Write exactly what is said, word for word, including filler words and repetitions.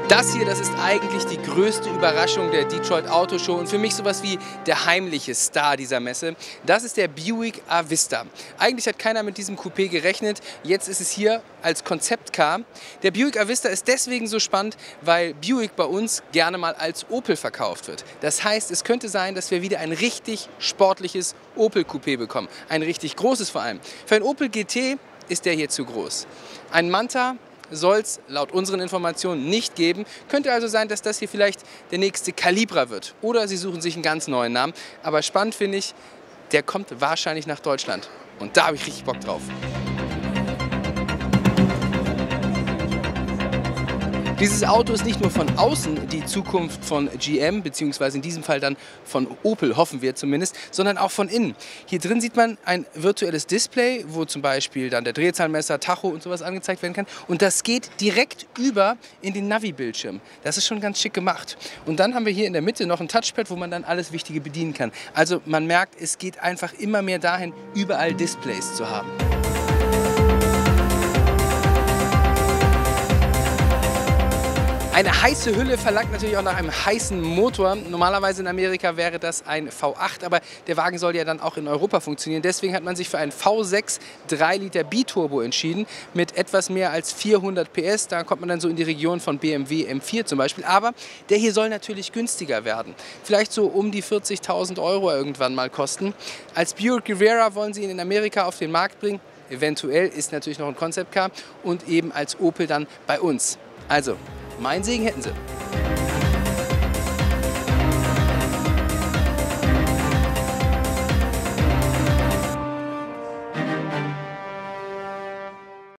Das hier, das ist eigentlich die größte Überraschung der Detroit Auto Show und für mich sowas wie der heimliche Star dieser Messe. Das ist der Buick Avista. Eigentlich hat keiner mit diesem Coupé gerechnet, jetzt ist es hier als Konzeptcar. Der Buick Avista ist deswegen so spannend, weil Buick bei uns gerne mal als Opel verkauft wird. Das heißt, es könnte sein, dass wir wieder ein richtig sportliches Opel Coupé bekommen. Ein richtig großes vor allem. Für ein Opel G T ist der hier zu groß. Ein Manta soll es laut unseren Informationen nicht geben. Könnte also sein, dass das hier vielleicht der nächste Calibra wird. Oder sie suchen sich einen ganz neuen Namen. Aber spannend finde ich, der kommt wahrscheinlich nach Deutschland. Und da habe ich richtig Bock drauf. Dieses Auto ist nicht nur von außen die Zukunft von G M, beziehungsweise in diesem Fall dann von Opel, hoffen wir zumindest, sondern auch von innen. Hier drin sieht man ein virtuelles Display, wo zum Beispiel dann der Drehzahlmesser, Tacho und sowas angezeigt werden kann. Und das geht direkt über in den Navi-Bildschirm. Das ist schon ganz schick gemacht. Und dann haben wir hier in der Mitte noch ein Touchpad, wo man dann alles Wichtige bedienen kann. Also man merkt, es geht einfach immer mehr dahin, überall Displays zu haben. Eine heiße Hülle verlangt natürlich auch nach einem heißen Motor. Normalerweise in Amerika wäre das ein V acht, aber der Wagen soll ja dann auch in Europa funktionieren. Deswegen hat man sich für einen V sechs drei Liter Biturbo entschieden mit etwas mehr als vierhundert P S. Da kommt man dann so in die Region von B M W M vier zum Beispiel. Aber der hier soll natürlich günstiger werden. Vielleicht so um die vierzigtausend Euro irgendwann mal kosten. Als Buick Riviera wollen sie ihn in Amerika auf den Markt bringen. Eventuell ist natürlich noch ein Concept Car und eben als Opel dann bei uns. Also, mein Segen hätten sie.